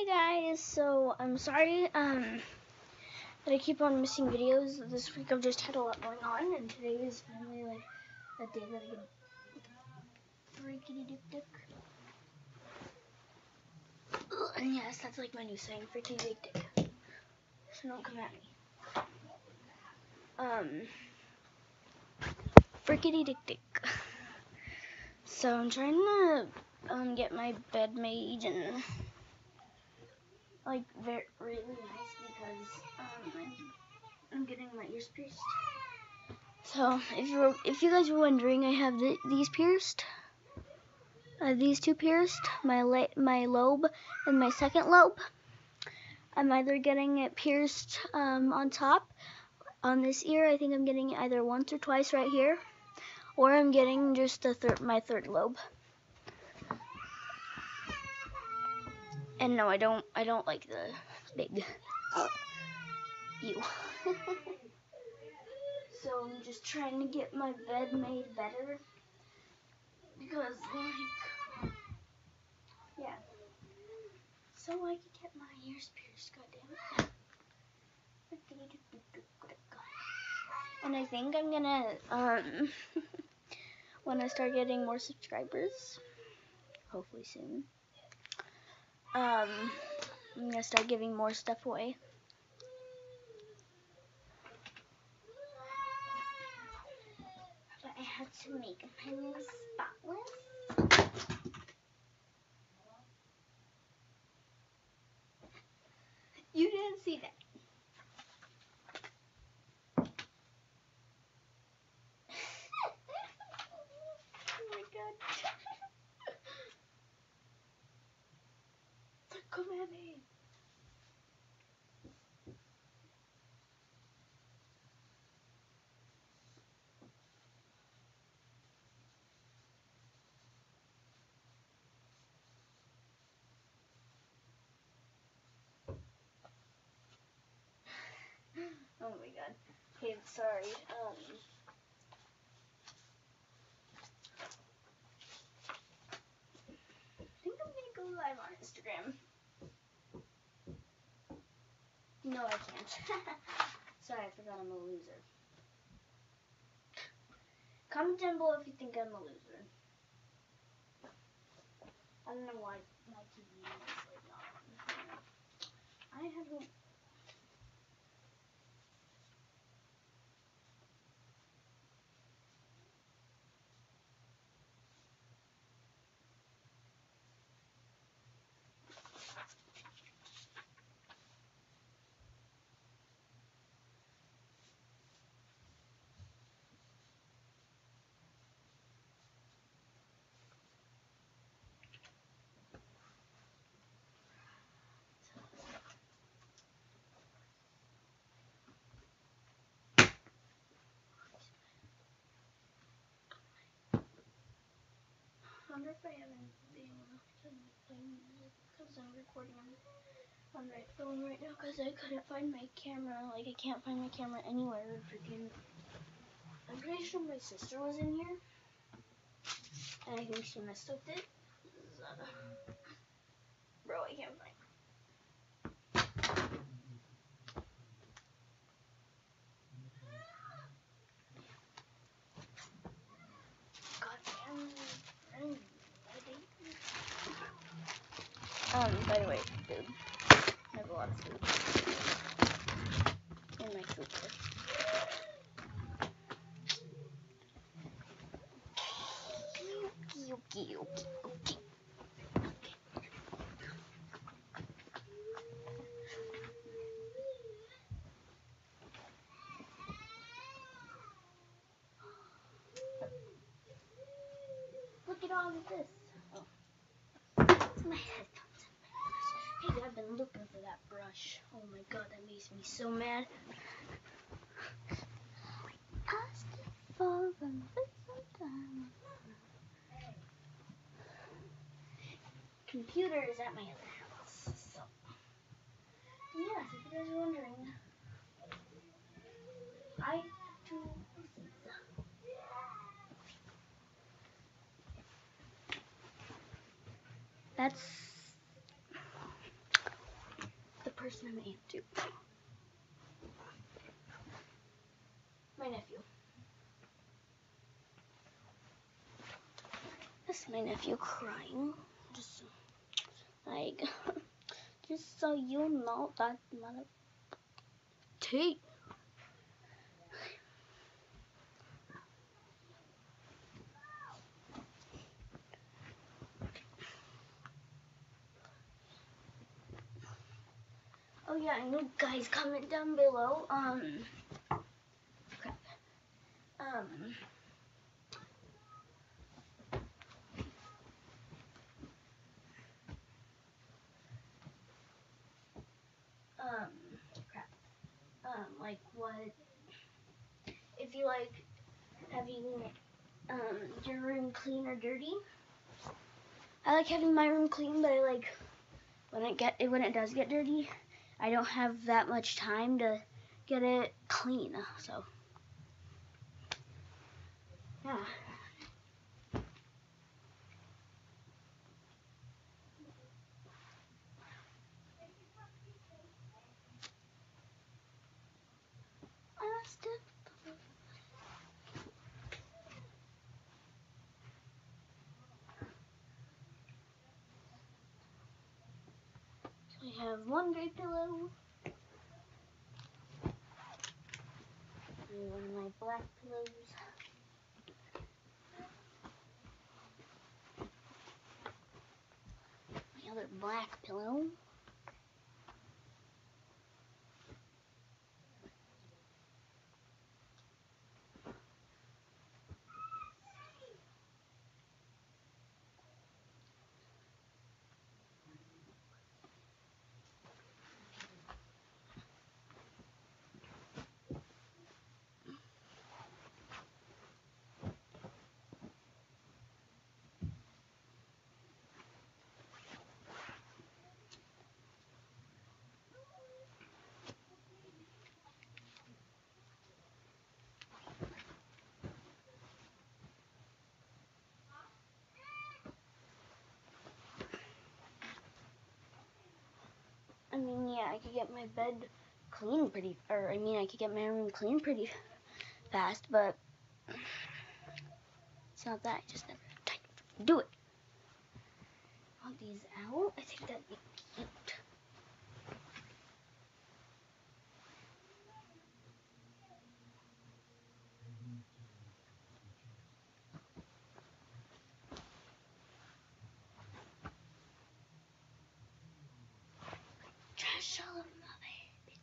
Hey guys, so I'm sorry that I keep on missing videos. This week I've just had a lot going on, and today is finally like that day that I get freaky dick. And yes, that's like my new saying, freaky dick. So don't come at me. Freaky dick. So I'm trying to get my bed made and like really nice because I'm getting my ears pierced. So if you guys were wondering, I have these pierced. These two pierced, my lobe and my second lobe. I'm either getting it pierced on top on this ear. I think I'm getting it either once or twice right here, or I'm getting just my third lobe. And no, I don't like the big ew. So I'm just trying to get my bed made better because yeah. So I can get my ears pierced, goddammit. And I think I'm gonna when I start getting more subscribers, hopefully soon, I'm gonna start giving more stuff away. But I had to make my room spotless. You didn't see that. Oh my god. Come at me. Oh my god. Okay, sorry. I think I'm gonna go live on Instagram. No, I can't. Sorry, I forgot I'm a loser. Comment down below if you think I'm a loser. I don't know why my TV is like not on. I haven't. I wonder if I haven't been able to play music because I'm recording on my phone right now because I couldn't find my camera. Like, I can't find my camera anywhere. Freaking. I'm pretty sure my sister was in here. And I think she messed with it. Bro, I can't find it. By the way, dude, I have a lot of food in my food list. Okay. Look at all of this. Oh. It's my headphones. Hey, I've been looking for that brush. Oh my god, that makes me so mad. Asking for some time. Computer is at my other house. So, yes, if you guys are wondering, I have two horses. person I'm aunt to. My nephew. This is my nephew crying. Just like, just so you know that mother T. Oh yeah, I know, guys, comment down below. Crap. Crap. Like what? If you like having your room clean or dirty. I like having my room clean, but I like when it does get dirty, I don't have that much time to get it clean. So yeah. So we have one gray pillow. And one of my black pillows. My other black pillow. I mean, yeah, I could get my bed clean I could get my room clean pretty fast, but it's not that. I just never have time to do it. Want these out? I think that'd be cute. Trash all over my bed.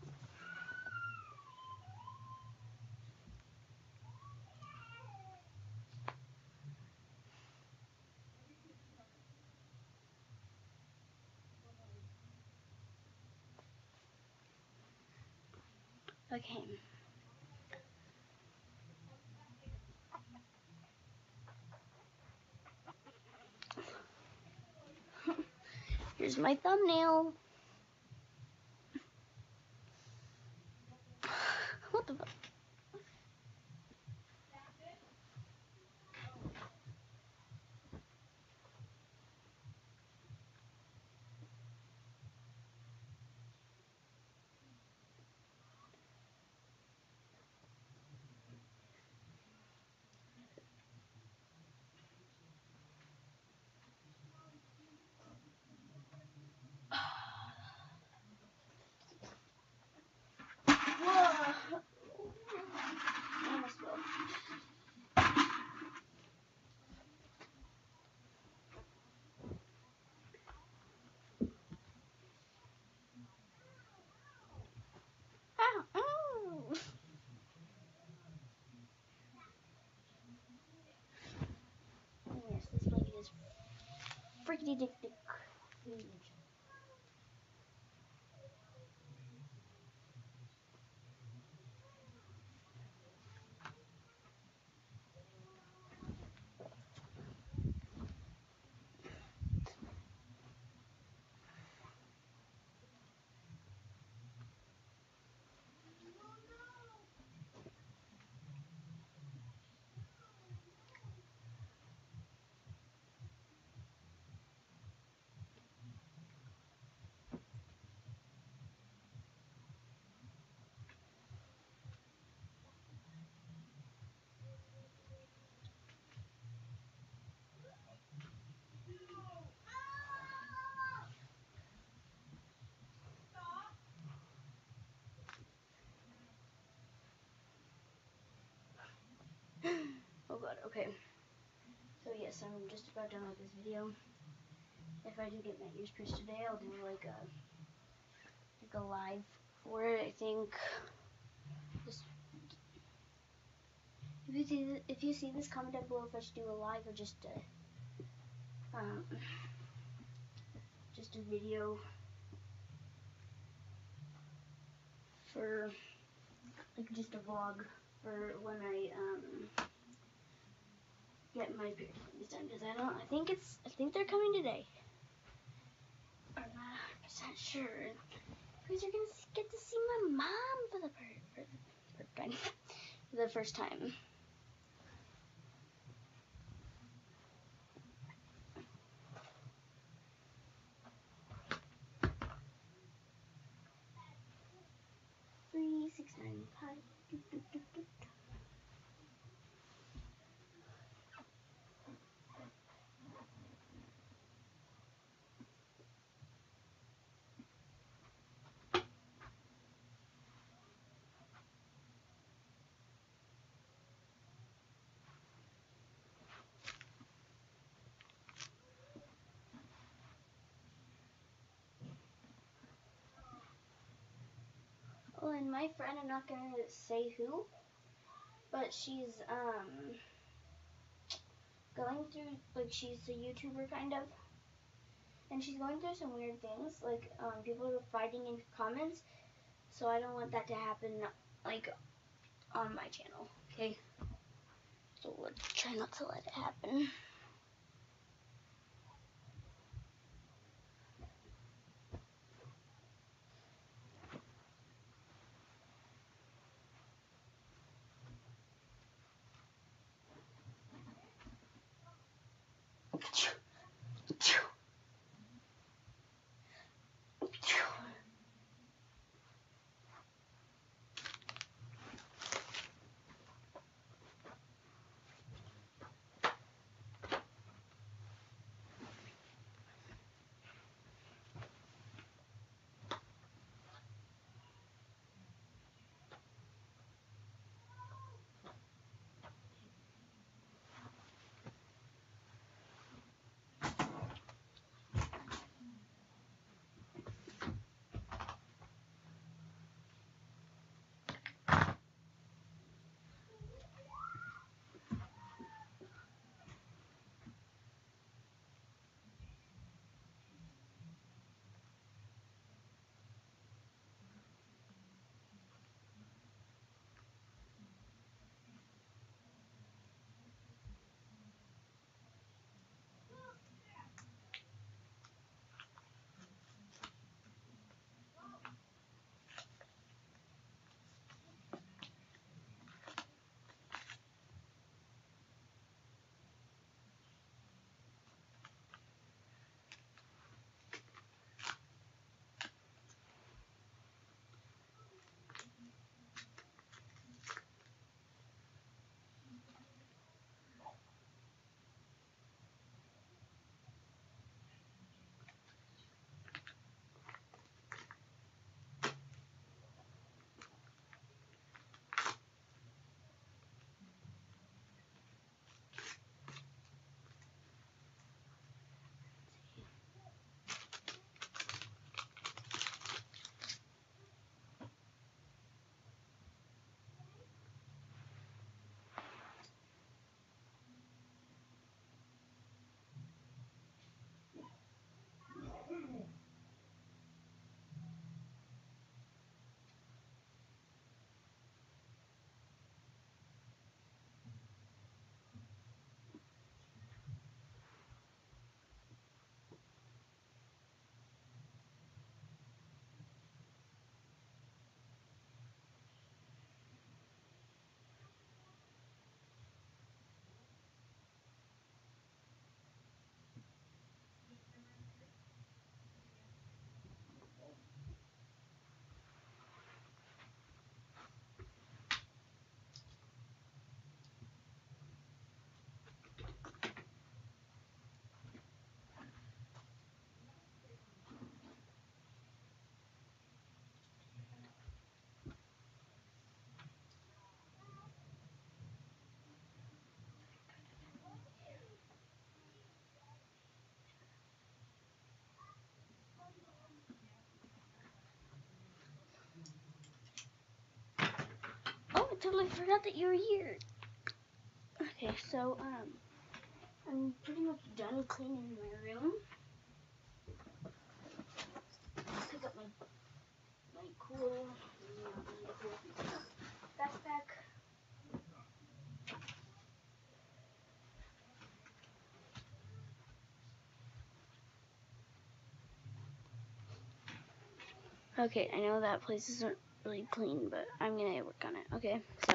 Okay. Here's my thumbnail. What the fuck? Whoa. I almost fell. Ow, ow. Yes, this blanket is freaky dick dick huge. Okay. So yes, I'm just about done with this video. If I do get my ears pierced today, I'll do like a live for it. I think. Just, if you see this, comment down below if I should do a live or just a video for like just a vlog for when I get my piercings done, because I think they're coming today. I'm not 100% sure. Because you're gonna get to see my mom for the first time. Three, 6, 9, 5. Oh, and my friend, I'm not gonna say who, but she's going through, like, she's a YouTuber kind of, and she's going through some weird things, like people are fighting in comments, so I don't want that to happen, like, on my channel. Okay, so we'll try not to let it happen. totally forgot that you were here. Okay, so I'm pretty much done cleaning my room. Pick up my cool backpack. Okay, I know that place isn't really clean, but I'm gonna work on it. Okay, so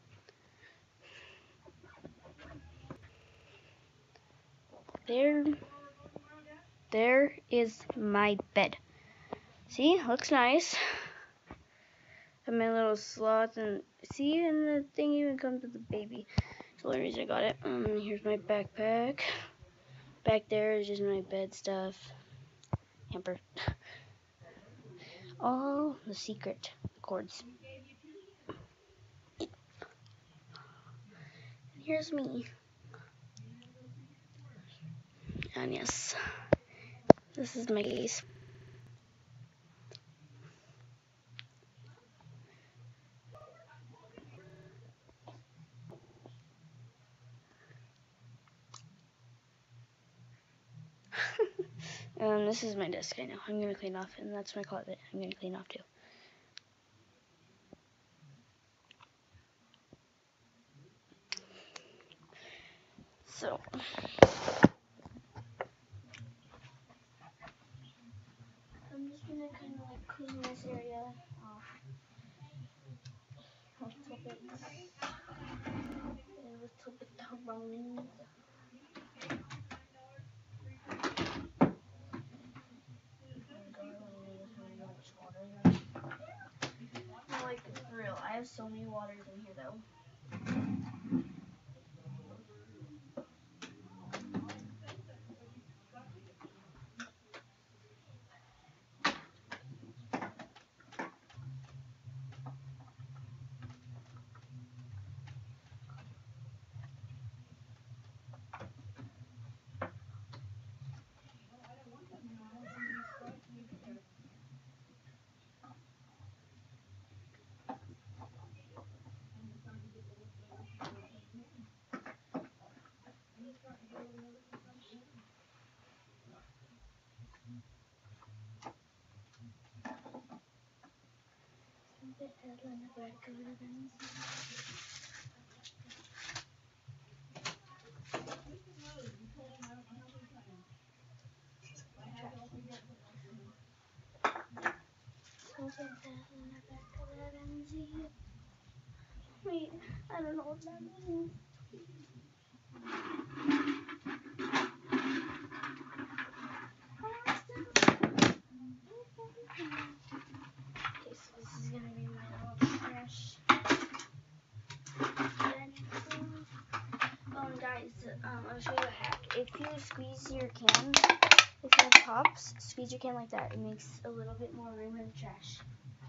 there is my bed. See, looks nice. Have my little slots, and see, and the thing even comes with the baby. That's the only reason I got it. Here's my backpack. Back there is just my bed stuff. Hamper. All the secret cords. And here's me. And yes, this is my case. This is my desk. I know. I'm gonna clean off, and that's my closet. I'm gonna clean off too. So, I'm just gonna kind of like clean this area off. A little bit around. Like, for real, I have so many waters in here though. Wait, I don't know what that means. Okay, so this is gonna be my little trash. Guys, I'll show you a hack. If you squeeze your can, if it pops, squeeze your can like that. It makes a little bit more room in the trash.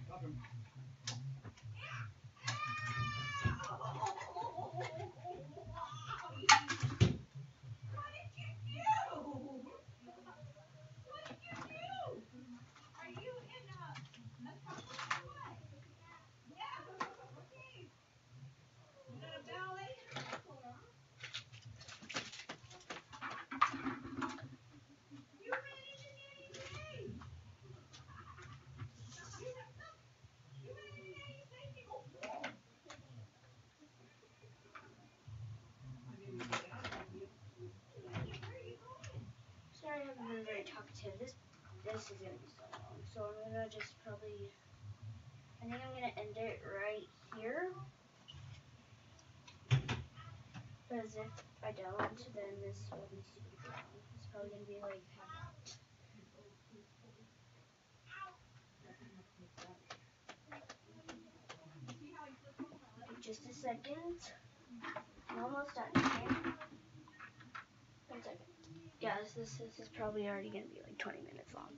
Sorry, I haven't been very talkative. This is gonna be so long, so I'm gonna just probably. I think I'm gonna end it right here. Because if I don't, then this will be super long. It's probably gonna be like just a second. I'm almost done. Okay? 1 second. Guys, this is probably already gonna be like 20 minutes long.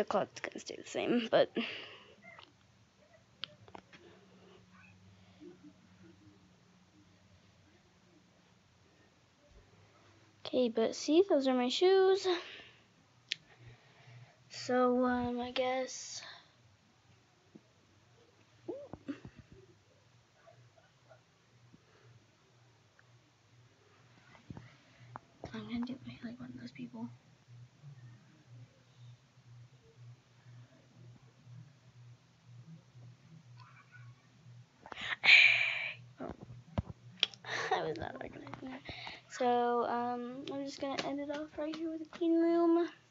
the clock's gonna stay the same, but okay, but see, those are my shoes. So, I guess I'm gonna do like one of those people. Oh. I was not organizing that. So, I'm just gonna end it off right here with a clean room.